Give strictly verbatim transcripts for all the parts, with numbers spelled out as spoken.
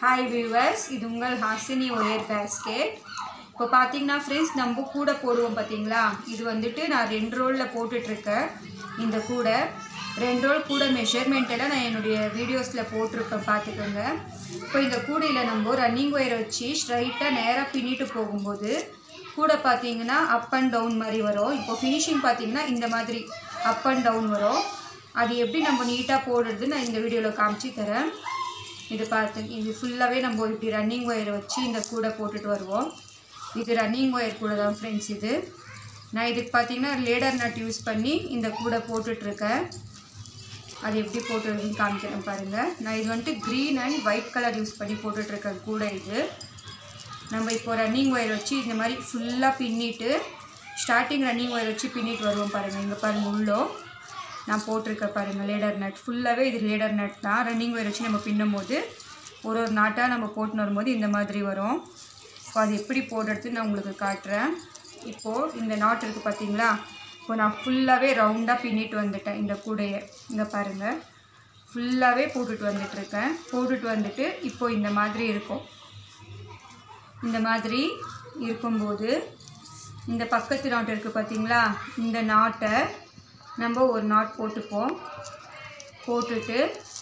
high viewers இது உங்கள் Hasini wire basket இப்போ பாத்தீங்கன்னா फ्रेंड्स நம்ம கூட போடுவோம் பாத்தீங்களா இது வந்துட்டு நான் ரெண்டு ரோல்ல போட்டுட்டு இருக்கேன் இந்த கூட ரெண்டு ரோல் கூட மெஷர்மென்ட் எல்லாம் நான் என்னோட வீடியோஸ்ல போட்டுருப்பேன் பாத்துக்கோங்க இப்போ இந்த கூடையில நம்ம ரன்னிங் ஒயர் வச்சு ஸ்ட்ரைட்டா நேரா பின்னிட்டு போகும்போது கூட பாத்தீங்கன்னா அப் அண்ட் டவுன் மாதிரி வரும் இப்போ ஃபினிஷிங் பாத்தீங்கன்னா இந்த மாதிரி அப் அண்ட் டவுன் வரும் அது எப்படி நம்ம நீட்டா போடுறது நான் இந்த வீடியோல காமிச்சி தரேன் இது பாருங்க இது ஃபுல்லாவே நம்ம இப்படி ரன்னிங் ஒயர் வச்சு இந்த கூட போட்டுட்டு வருவோம் இது ரன்னிங் ஒயர் கூட தான் फ्रेंड्स இது நான் இதுக்கு பாத்தீங்கன்னா லேடர் நட் யூஸ் பண்ணி இந்த கூட போட்டுட்டு இருக்கேன் அது எப்படி போடுறதுன்னு காமிக்கிறேன் பாருங்க நான் இது வந்து green and white colour use பண்ணி போட்டுட்டு இருக்கேன் கூட இது நம்ம இப்போ ரன்னிங் ஒயர் வச்சு இந்த மாதிரி ஃபுல்லா பின்னிட்டு ஸ்டார்டிங் ரன்னிங் ஒயர் வச்சு பின்னிட்டு வருவோம் பாருங்க இங்க பாருங்க உள்ளோ நான் போட்டுருக்க பாருங்க லேடர் நட் ஃபுல்லாவே இது லேடர் நட் தான் ரன்னிங் ஒயர் வச்சு நம்ம பின்னும்போது ஒரு ஒரு நாட்டா நம்ம போட்டு வரும்போது இந்த மாதிரி வரும் இப்போ அது எப்படி போடுறது நான் உங்களுக்கு காட்றேன் இப்போ இந்த நாட் இருக்கு பாத்தீங்களா இப்போ நான் ஃபுல்லாவே ரவுண்டா பின்னிட்டு வந்துட்டேன் இந்த கூடைய இங்க பாருங்க ஃபுல்லாவே போட்டுட்டு வந்துட்டு இருக்கேன் போட்டுட்டு வந்துட்டு இப்போ இந்த மாதிரி இருக்கும் இந்த மாதிரி இருக்கும்போது இந்த பக்கத்து நாட் இருக்கு பாத்தீங்களா இந்த நாட்டை நம்ம ஒரு நாட் போட்டுப்போம் போட்டுட்டு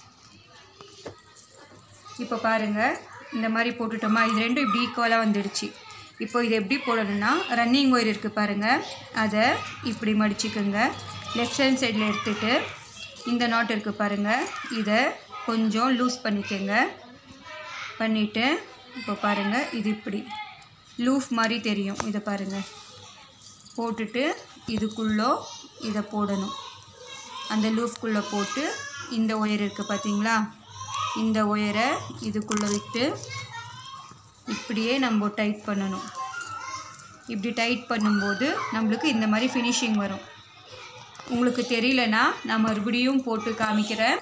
இப்போ பாருங்க இந்த மாதிரி போட்டுட்டோமா இது ரெண்டும் இப்படி ஈக்குவலா வந்துடுச்சு இப்போ இது எப்படி போடணும்னா ரன்னிங் ஒயர் இருக்கு பாருங்க அத இப்படி மடிச்சிக்கங்க லெஃப்ட் ஹேண்ட் சைடுல எடுத்துட்டு இந்த நாட் இருக்கு பாருங்க இத கொஞ்சம் லூஸ் பண்ணிக்கங்க பண்ணிட்டு இப்போ பாருங்க இது இப்படி லூப் மாதிரி தெரியும் இத பாருங்க போட்டுட்டு இதுக்குள்ள இத போடணும் அந்த லூப்க்குள்ள போட்டு இந்த ஒயர் இருக்கு பாத்தீங்களா இந்த ஒயரை இதுக்குள்ள விட்டு இப்படியே நம்ம டைட் பண்ணனும் இப்படி டைட் பண்ணும்போது நமக்கு இந்த மாதிரி ஃபினிஷிங் வரும் உங்களுக்கு தெரியலனா நான் மறுபடியும் போட்டு காமிக்கிறேன்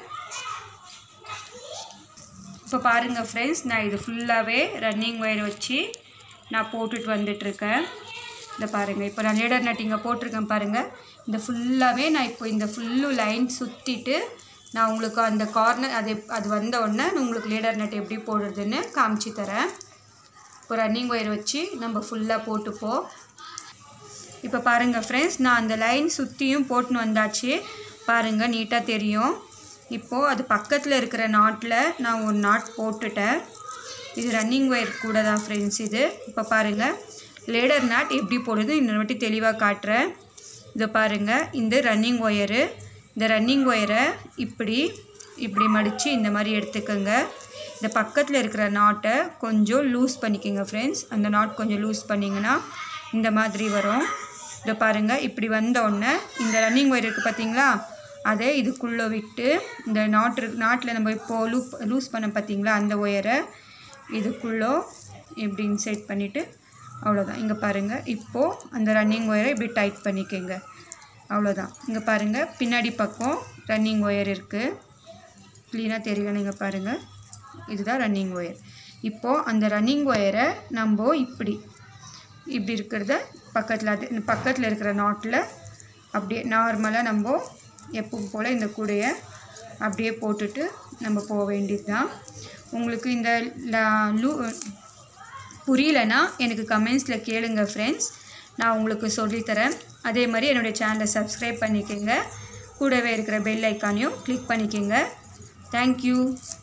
இப்போ பாருங்க फ्रेंड्स நான் இது ஃபுல்லாவே ரன்னிங் ஒயர் வச்சு நான் போட்டுட்டு வந்துட்டு இருக்கேன் இத பாருங்க இப்போ நான் லேடர் நட்டிங்க போட்டுருக்கேன் பாருங்க இந்த ஃபுல்லாவே நான் இப்போ இந்த ஃபுல்லு லைன் சுத்திட்டு நான் உங்களுக்கு அந்த கார்னர் அது அது வந்த உடனே நான் உங்களுக்கு லேடர் நட் எப்படி போடுறதுன்னு காமிச்சி தரேன் இப்போ ரன்னிங் ஒயர் வச்சு நம்ம ஃபுல்லா போட்டுப்போம் இப்போ பாருங்க फ्रेंड्स நான் அந்த லைன் சுத்தியும் போட்டுன்னு வந்தாச்சு பாருங்க நீட்டா தெரியும் இப்போ அது பக்கத்துல இருக்கிற நாட்ல நான் ஒரு நாட் போட்டுட்டேன் இது ரன்னிங் ஒயர் கூட தான் फ्रेंड्स இது இப்போ பாருங்க லேடர் நாட் எப்படி போடுறது இன்னொரு வாட்டி தெளிவா காட்றேன் இத பாருங்க இந்த ரன்னிங் ஒயர் இந்த ரன்னிங் ஒயரை இப்படி இப்படி மடிச்சு இந்த மாதிரி எடுத்துக்கங்க இந்த பக்கத்துல இருக்கிற நாட்டை கொஞ்சம் லூஸ் பண்ணிக்கங்க फ्रेंड्स அந்த நாட் கொஞ்சம் லூஸ் பண்ணீங்கனா இந்த மாதிரி வரும் இத பாருங்க இப்படி வந்த உடனே இந்த ரன்னிங் ஒயர் இருக்கு பாத்தீங்களா அதை இதுக்குள்ள விட்டு இந்த நாட் நாட்ல நம்ம இப்போ லூப் லூஸ் பண்ண பாத்தீங்களா அந்த ஒயரை இதுக்குள்ள இப்படி இன்சர்ட் பண்ணிட்டு அவ்வளவுதான் இங்க பாருங்க இப்போ அந்த ரன்னிங் ஒயரை இப்படி டைட் பண்ணிக்கங்க அவ்வளவுதான் இங்க பாருங்க பின்னாடி பக்கம் ரன்னிங் ஒயர் இருக்கு க்ளீனா தெரியும் நீங்க பாருங்க இதுதான் ரன்னிங் ஒயர் இப்போ அந்த ரன்னிங் ஒயரை நம்ம இப்படி இப்படி இருக்குறத பக்கத்துல பக்கத்துல இருக்கிற நாட்ல அப்படியே நார்மலா நம்ம எப்பவும் போல இந்த கூடைய அப்படியே போட்டுட்டு நம்ம போக வேண்டியதுதான் உங்களுக்கு இந்த புரியலனா எனக்கு கமெண்ட்ஸ்ல கேளுங்க फ्रेंड्स நான் உங்களுக்கு சொல்லி தரேன் அதே மாதிரி என்னோட சேனலை சப்ஸ்கிரைப் பண்ணிக்கங்க கூடவே இருக்கிற பெல் ஐகானையும் கிளிக் பண்ணிக்கங்க Thank you